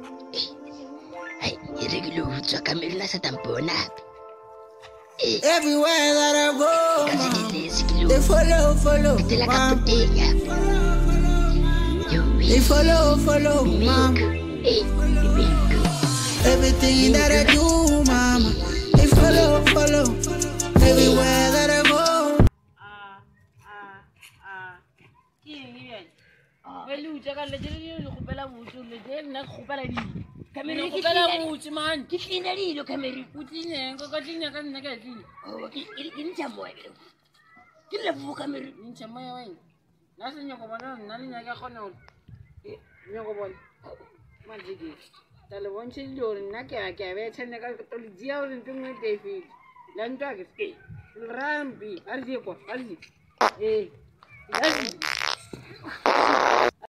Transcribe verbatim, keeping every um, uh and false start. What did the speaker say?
Hey, irregular utswa Camerina sa tampona. Everywhere that I go, Kasi mama, nilesi they follow, follow, Katila ka mama. puti. They follow, follow, mama. Hey, bibig. Everything that I do, mama, they follow, follow. Everywhere that I go. Ah, ah, ah. Kini yan. Melu jaga lejeri ni khupela mutu lejeri na khupela di. Kamera khupela mutu man. Kitlina lilo kamera. Utine ngo katina kan na katina. Oh, ini chambo. Kila fu kamera. Ni chama ya wai. Nasi nyoko bana nani nyaga khona. Eh, nyoko bon. Majigi. Tale wonchi lor na kya kya ve chane ka to jiya or tum ne defi. Lanta ke ke. Rambi arji ko arji. Eh. Arji.